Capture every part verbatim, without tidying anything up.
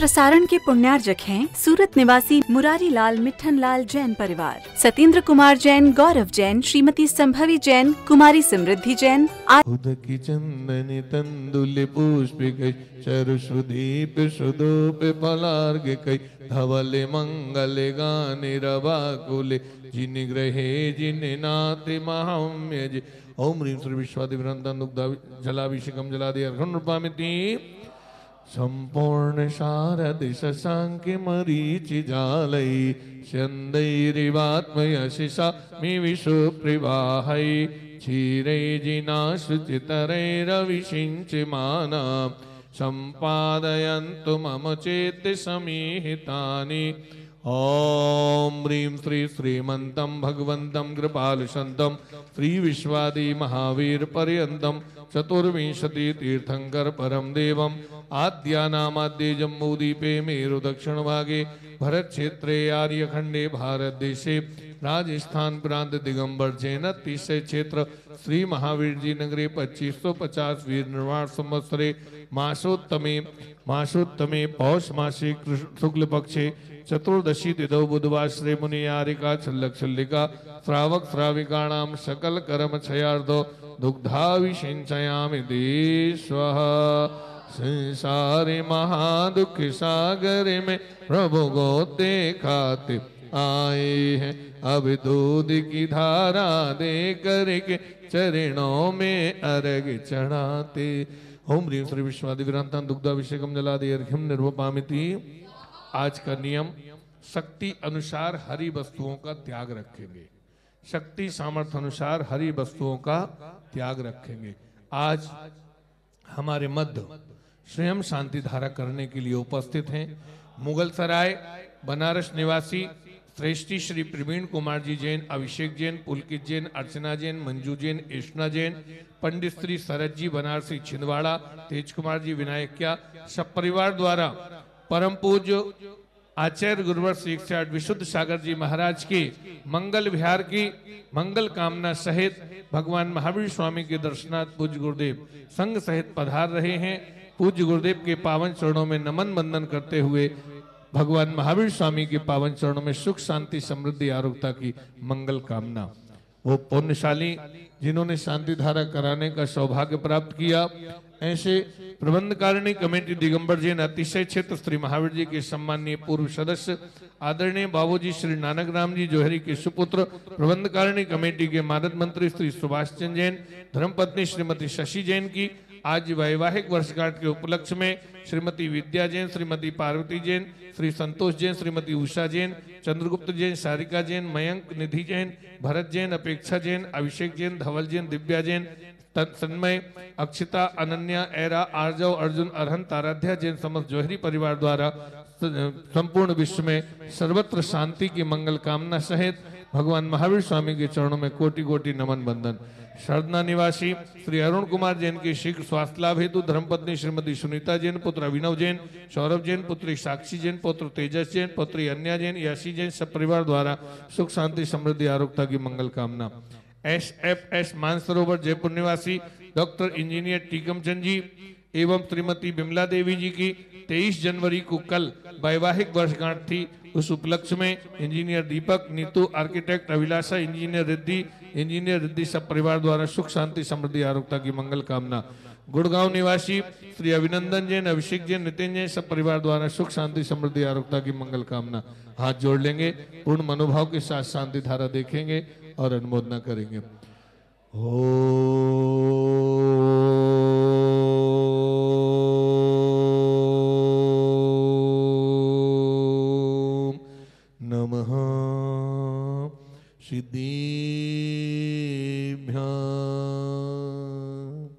प्रसारण के पुण्यार्जक हैं सूरत निवासी मुरारी लाल मिठन लाल जैन परिवार, सत्येंद्र कुमार जैन, गौरव जैन, श्रीमती संभवी जैन, कुमारी समृद्धि जैन। उदकी चंदनी तंदुल पुष्प कई चरुषुदीप सुदोप पलार्ग कई धवले मंगले गाने रवाकुले जिन ग्रहे जिन नाते महाम्य जे ओम ह्रीं श्री विश्वादिवृंदं दुग्धा जलाभिषेकम जलादि अर्घं रूपामिति संपूर्ण शारद शशांक मरीचि जालई चंदैरिवात्मयशिषा मे विश्व प्रवाहै क्षीरै जिनाशुचितरैरविषिञ्चमाना सम्पादयन्तु मम चेत् समीहितानि। ओम ह्रीं श्री श्रीमन्तं भगवन्तं कृपालुशन्तं श्री विश्वादि महावीर पर्यन्तं चतुर्विंशति तीर्थंकर परम देवम आद्यानामाद्ये जम्बूद्वीपे मेरु दक्षिण भागे भरत क्षेत्रे आर्यखंडे भारत देशे राजस्थान प्रांत दिगंबर जैन तीसरे क्षेत्र श्री महावीर जी नगरे पच्चीस सौ पचास वीर निर्वाण संवत्सरे मासोत्तमे मासोत्तमे पौष मासे शुक्ल पक्षे चतुर्दशी तिथौ बुधवार श्री मुनि यारिका छल्लक छल्लिका श्रावक श्राविकाणाम सकल कर्म क्षयार्धो दुग्धाभिषिञ्चयामि देश्वः। संसारे महादुख सागर में प्रभु गोते खाते आए हैं, अब दूध की धारा दे करके चरणों में अर्घ चढ़ाते। ओम ह्रीं श्री विश्वादिवृंदं दुग्धाभिषेकम जलादि अर्घ्यं निर्वपामिति। आज का नियम शक्ति अनुसार हरि वस्तुओं का त्याग रखेंगे, शक्ति सामर्थ्य अनुसार हरि वस्तुओं का त्याग रखेंगे। आज हमारे मध्य स्वयं शांति धारा करने के लिए उपस्थित हैं मुगल सराय बनारस निवासी श्रेष्ठी श्री प्रवीण कुमार जी जैन, अभिषेक जैन, पुलकित जैन, अर्चना जैन, मंजू जैन, एष्णा जैन, पंडित श्री शरद जी बनारसी छिंदवाड़ा, तेज कुमार जी विनायकिया, सब परिवार द्वारा परम पूज्य आचार्य गुरुवर श्री एक सौ आठ विशुद्ध सागर जी महाराज की मंगल विहार की मंगल कामना सहित भगवान महावीर स्वामी के दर्शनार्थ पूज्य गुरुदेव संघ सहित पधार रहे हैं। पूज्य गुरुदेव के पावन चरणों में नमन बंदन करते हुए भगवान महावीर स्वामी के पावन चरणों में सुख शांति समृद्धि आरोग्यता की मंगल कामना। वो पुण्यशाली जिन्होंने शांति धारा कराने का सौभाग्य प्राप्त किया, ऐसे प्रबंधकारिणी कमेटी दिगंबर जैन अतिशय क्षेत्र श्री महावीर जी के सम्माननीय पूर्व सदस्य आदरणीय बाबूजी श्री नानक राम जी जोहरी के सुपुत्र, प्रबंधकारिणी कमेटी के मानद मंत्री श्री सुभाष चंद्र जैन, धर्मपत्नी श्रीमती शशि जैन की आज वैवाहिक वर्षगांठ के उपलक्ष्य में श्रीमती विद्या जैन, श्रीमती पार्वती जैन, श्री संतोष जैन, श्रीमती उषा जैन, चंद्रगुप्त जैन, सारिका जैन, मयंक निधि जैन, भरत जैन, अपेक्षा जैन, अभिषेक जैन, धवल जैन, दिव्या जैन, तन्मय, अक्षिता, अनन्या, एरा, आर्जव, अर्जुन, अरहंत, आराध्या जैन समस्त जोहरी परिवार द्वारा संपूर्ण विश्व में सर्वत्र शांति की मंगल कामना सहित भगवान महावीर स्वामी के चरणों में कोटि कोटि नमन बंदन। शरदना निवासी श्री अरुण कुमार जैन के शीघ्र स्वास्थ्य लाभ हेतु धर्मपत्नी श्रीमती सुनीता जैन, पुत्र अभिनव जैन, सौरभ जैन, पुत्री साक्षी जैन, पुत्र तेजस जैन, पुत्री अन्या जैन, याशी जैन सब परिवार द्वारा सुख शांति समृद्धि आरोग्यता की मंगल कामना। S F S Mansarovar Jaipur निवासी डॉक्टर इंजीनियर टीकम चंद जी एवं श्रीमती बिमला देवी जी की तेईस जनवरी को कल वैवाहिक वर्षगांठ थी। उस उपलक्ष्य में engineer Deepak, Neetu, architect Abhilasha, engineer Riddhi, engineer Riddhi सब परिवार द्वारा सुख शांति समृद्धि आरोग्यता की मंगल कामना। गुड़गांव निवासी श्री अभिनंदन जैन, अभिषेक जैन, नितिन जैन सब परिवार द्वारा सुख शांति समृद्धि आरोग्यता की मंगल कामना। हाथ जोड़ लेंगे, पूर्ण मनोभाव के साथ शांति धारा देखेंगे और अनुमोदना करेंगे। ओम नमः सिद्धिभ्यां।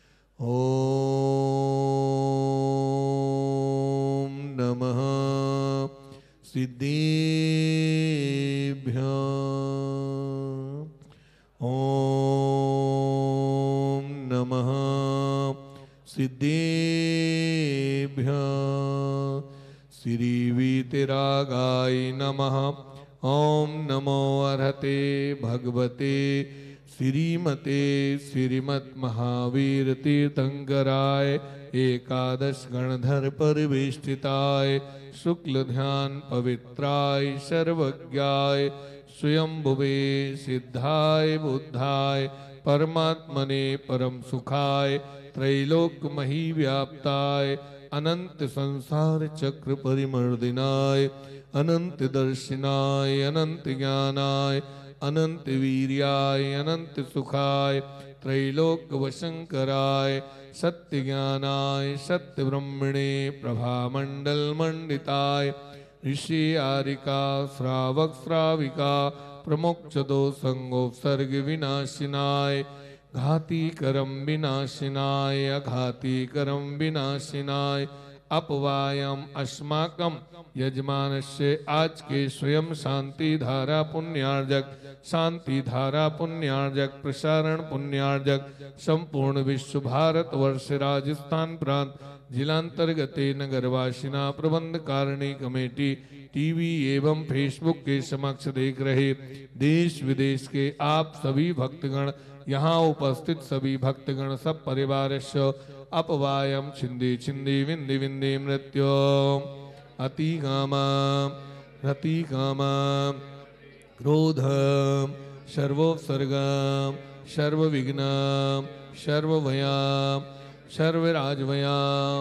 ओम नमः सिद्धिभ्यां। ओम नमः सिद्धिभ्यां। श्री वीतरागाय नमः। ओम नमो अर्हते भगवते श्रीमते श्रीमत् महावीर तीर्थंकराय एकादश गणधर परिवेष्टिताय शुक्ल ध्यान पवित्राय सर्वज्ञाय स्वयंभुवे सिद्धाय बुद्धाय परमात्मने परम सुखाय त्रैलोक्यमही व्याप्ताय अनंत संसार चक्र परिमर्दिनाय अनंत दर्शनाय अनंत ज्ञानाय अनंत वीर्याय अनंत सुखाय त्रैलोक वशंकराय सत्य ज्ञानाय सत्य ब्रह्मणे प्रभामंडल मंडिताय ऋषि आरिका श्रावक श्राविका प्रमोक्षदो संगोपसर्ग विनाशिनाय घाती करम विनाशिनाय अघाती करम विनाशिनाय अपवायम अस्माकम यजमानस्य आज के स्वयं शांति धारा पुण्यार्जक शांति धारा पुण्यार्जक प्रसारण पुण्यार्जक संपूर्ण विश्व भारत वर्ष राजस्थान प्रांत जिलांतर्गते नगरवासिना प्रबंध कारिणी कमेटी टीवी एवं फेसबुक के समक्ष देख रहे देश विदेश के आप सभी भक्तगण, यहाँ उपस्थित सभी भक्तगण सब परिवार अपवायम छिंदी छिंदी विंदी विंदी मृत्यो अति कामा रति कामा क्रोध सर्वोत्सर्ग सर्वविघ्न सर्वभयाम सर्वराजभयाम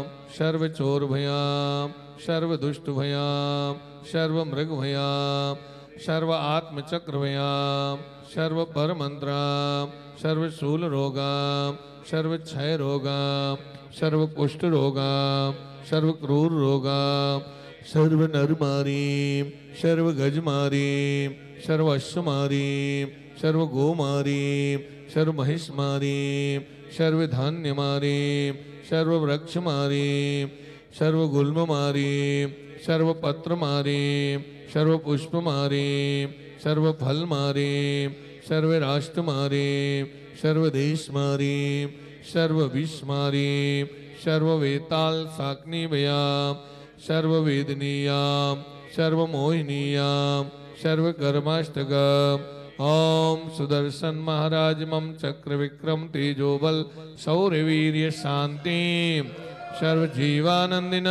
सर्वचोरभयाम सर्वदुष्टभयाम सर्वमृगभयाम सर्व आत्मचक्रभयाम सर्व परमंत्राम सर्वशूल रोगाम सर्वक्षय रोगाम सर्वकुष्ठ रोगाम सर्वक्रूर रोगाम सर्व नरमारीम सर्व गजमारीम सर्व अश्वमारीम सर्व गोमारीम सर्व महिषमारीम सर्व धान्यमारीम सर्व वृक्षमारीम सर्व गुल्ममारीम सर्व पत्रमारीम सर्व पुष्पमारीम सर्व फलमारीम सर्व राष्ट्रमारीम सर्व देशमारीम सर्व विषमारीम सर्व वेताल साग्निभयाम सर्व वेदनीयाम सर्व मोहिनीयाम सर्व कर्माष्टकम ओम सुदर्शन महाराज मम चक्र विक्रम तेजोबल शौर्य वीर्य शांति सर्व जीवानंदिन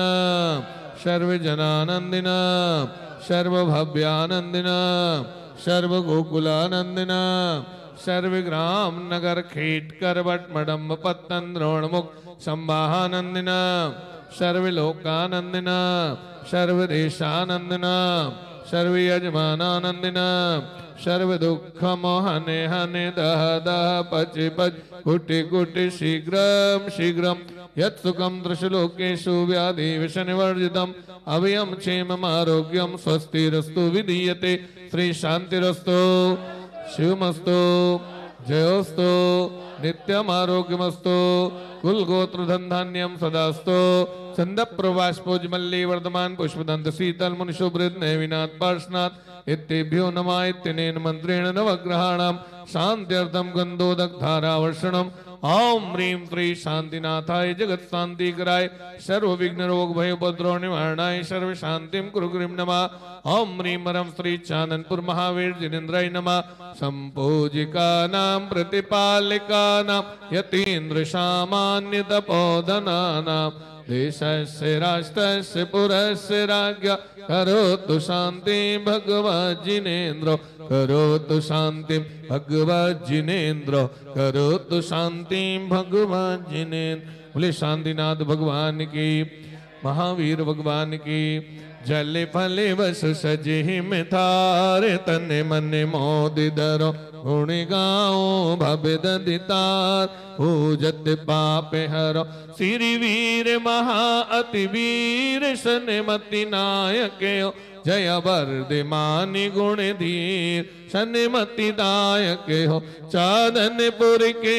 सर्व जनानंदिन सर्व भव्यानंदिन सर्व गोकुलानंदिन सर्व ग्राम नगर खेट करवट मडम्ब पत्तन द्रोणमुख संवाहानंदिन सर्व लोकानंदिन सर्व देशानंदिन सर्व यजमानानंदिन सर्व दुख मोहने हने दह दह पच पच कुटि कुटि शीघ्रम शीघ्रम यत् सुखम दृशलोकेषु व्याधि विषनिवर्जितम अभयम क्षेमम आरोग्यम स्वस्तिरस्तु विधीयते श्री शांतिरस्तु शिवमस्तु जयोस्तु नित्यम आरोग्यमस्तु कुल गोत्र धन धान्यम सदास्तु छंद प्रवाष्पोजमल्ली वर्धमान पुष्पदंत शीतल मुनिशुभृत नैविनाथ पार्श्वनाथ इत्येभ्यो नमः इत्यनेन मंत्रेण नवग्रहाणाम शांत्यर्थम गंधोदक धारावर्षणम ओम ह्रीं श्री शांतिनाथाय जगत शांति कराय सर्व विघ्न रोग भय उपद्रव निवारणाय सर्व शांतिं कुरु गुरुं नमः ओम ह्रीं परम श्री चाननपुर महावीर जिनेन्द्राय नमः संपूजिका नाम प्रतिपालिका नाम यतीन्द्र सामान्य तपोधना नाम देशस्य राष्ट्रस्य पुरस्य राज्ञ करोतु शांति भगवत् जिनेन्द्र करोतु शांति भगवत् जिनेन्द्र करोतु शांति भगवत् जिनेन्द्र। बोले शांतिनाथ भगवान की, महावीर भगवान की। जले फले बस सजे में थारे तने मने मोदि दरो गुण गाओ भवे ददितार पूजत पाप हरो श्री वीर महा अति वीर सन्मति नायक जय वर्धमानि गुण धीर सन्मति दायक हो चादनपुर के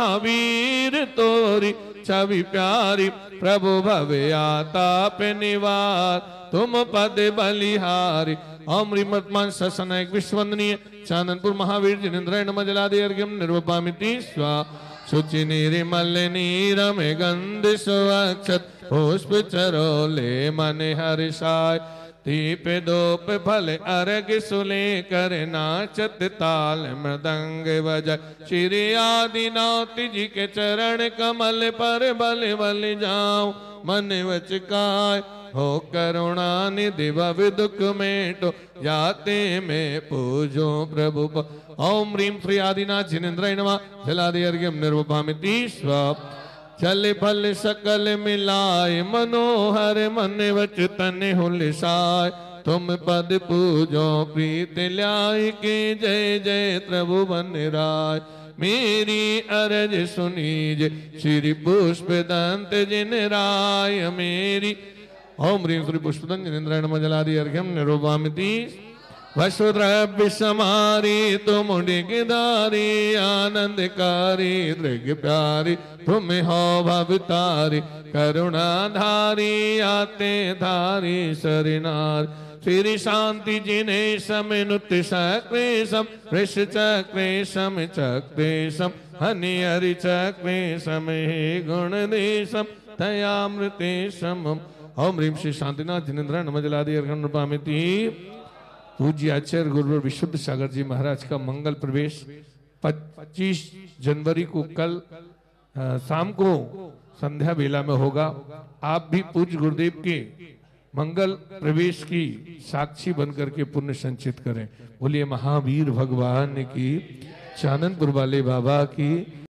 महावीर तोरी छवि प्यारी प्रभु भवे आताप निवार तुम पद बलिहारी। ओम श्रीमत्मान ससनायक विश्ववंदनीय चाननपुर महावीर जिनेन्द्राय नमः जलादि अर्घ्यम निर्वपामिति स्वा शुचि निर्मल नीरमे गंध सुवक्षत पुष्प चरोले मन हर्षाय दीप दोप फल अर्घ सुले कर नाचत ताल मृदंग बजाय श्री आदिनाथ जी के चरण कमल पर बल बल जाऊं मन वच काय हो करुणा निधि भव दुख मेटो जाते में पूजो प्रभु। ओम ह्रीं श्री आदिनाथ जिनेन्द्राय नमः। जलादि अर्घ्यम निर्वभामिति स्वप चल फल सकल मिलाय मनोहर मन वच तन हुलसाय तुम पद पूजो प्रीत ल्याय के जय जय प्रभु बन राय। मेरी अरज सुनीज श्री पुष्प दंत जिन राय मेरी। ओम ह्रीं श्री पुष्पदंत जिनेन्द्राय नमः। जलादि अर्घ्यम निरूपयामि। वसुद्रव्य समारी तुम डिगदारी आनंदकारी दृग प्यारी तुम हो भवतारी करुणाधारी आते धारी सरिनार। श्री शांति जिने समिनुत सक्रेशम ऋष चक्रेशम चक्रेशम हनि हरि चक्रेशम हे गुण देशम दयामृतेशम। ओम ह्रीं श्री शांतिनाथ जिनेन्द्राय नमः। जलादि अर्घ्यम निरूपयामि। पूज्य आचार्य गुरुवर विशुद्ध सागर जी महाराज का मंगल प्रवेश पच्चीस जनवरी को कल शाम को संध्या बेला में होगा। आप भी पूज्य गुरुदेव के मंगल प्रवेश की साक्षी बनकर के पुण्य संचित करें। बोलिए महावीर भगवान की, चाननपुर वाले बाबा की।